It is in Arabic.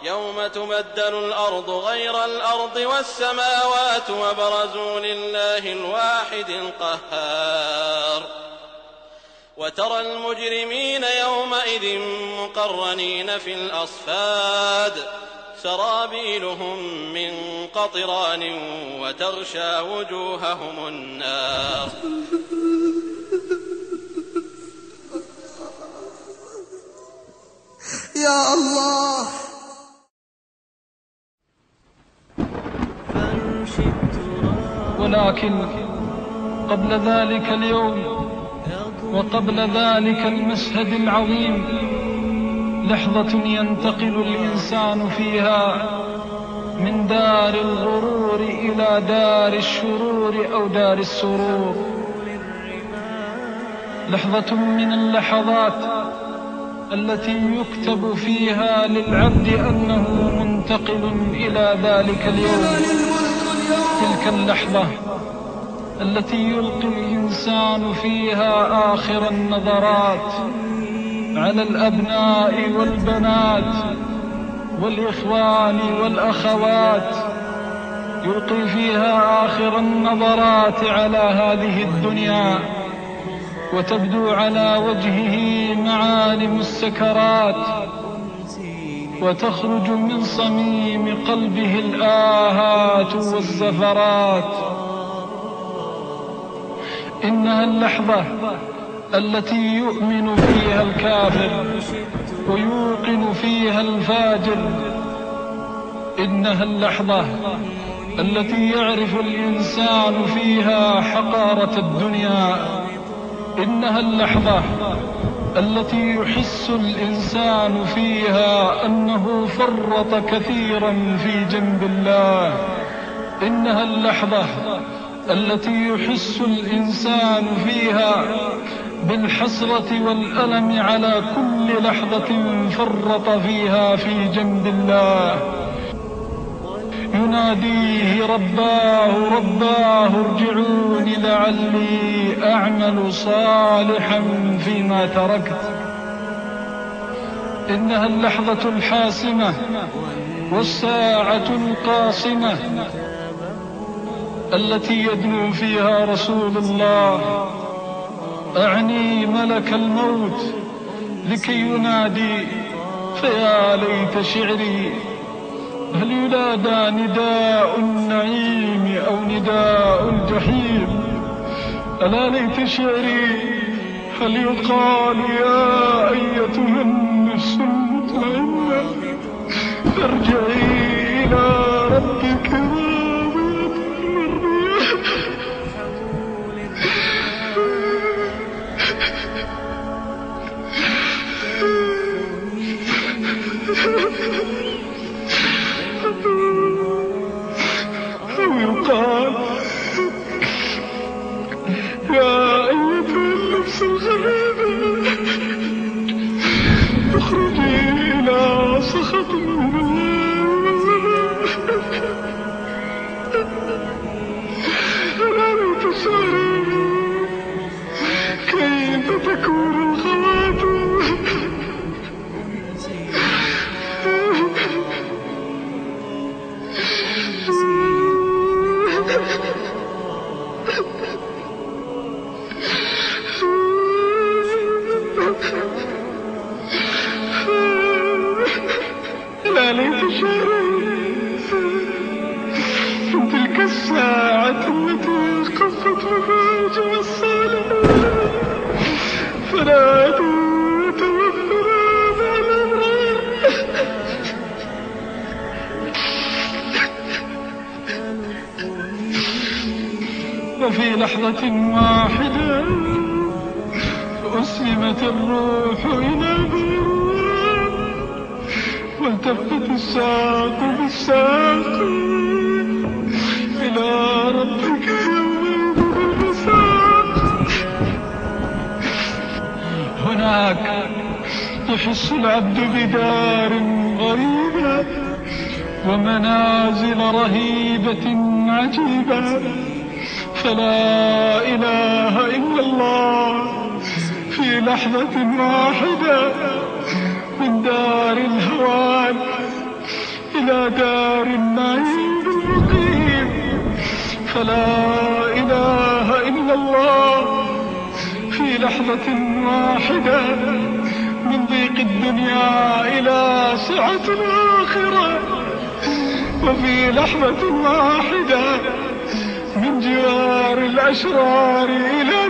يوم تبدل الأرض غير الأرض والسماوات وبرزوا لله الواحد القهار وترى المجرمين يومئذ مقرنين في الأصفاد سرابيلهم من قطران وتغشى وجوههم النار. يا الله. ولكن قبل ذلك اليوم وقبل ذلك المشهد العظيم لحظة ينتقل الإنسان فيها من دار الغرور إلى دار الشرور أو دار السرور. لحظة من اللحظات التي يكتب فيها للعبد أنه منتقل إلى ذلك اليوم. تلك اللحظة التي يلقي الإنسان فيها آخر النظرات على الأبناء والبنات والإخوان والأخوات، يلقي فيها آخر النظرات على هذه الدنيا، وتبدو على وجهه معالم السكرات، وتخرج من صميم قلبه الآهات والزفرات. إنها اللحظة التي يؤمن فيها الكافر ويوقن فيها الفاجر. إنها اللحظة التي يعرف الإنسان فيها حقارة الدنيا. إنها اللحظة التي يحس الإنسان فيها أنه فرط كثيرا في جنب الله. إنها اللحظة التي يحس الإنسان فيها بالحسرة والألم على كل لحظة فرط فيها في جنب الله. يناديه رباه رباه ارجعوني لعلي أعمل صالحا فيما تركت. إنها اللحظة الحاسمة والساعة القاصمة التي يدنو فيها رسول الله، أعني ملك الموت، لكي ينادي. فيا ليت شعري هل ينادى نداء النعيم أو نداء الجحيم؟ ألا ليت شعري هل يقال يا أيتها النفس المطمئنة ارجعي إلى ربك راضية مرضية. أو يقال يا أيتها النفس الخبيثة اخرجي إلى سخط من الله. ألا ليت شعري كيف تكون الخواتم. لا ليت شعري من تلك الساعة التي قصت مفاجأ الصالحين فلا يتوفر مع الأبرار. وفي لحظة واحدة أسلمت الروح إلى البر والتفت الساق بالساق إلى ربك يومئذ المساق. هناك يحس العبد بدار غريبة ومنازل رهيبة عجيبة، فلا إله إلا الله في لحظة واحدة من دار الهوان إلى دار النعيم المقيم. فلا إله إلا الله في لحظة واحدة من ضيق الدنيا إلى سعة الآخرة، وفي لحظة واحدة من جوار الأشرار إلى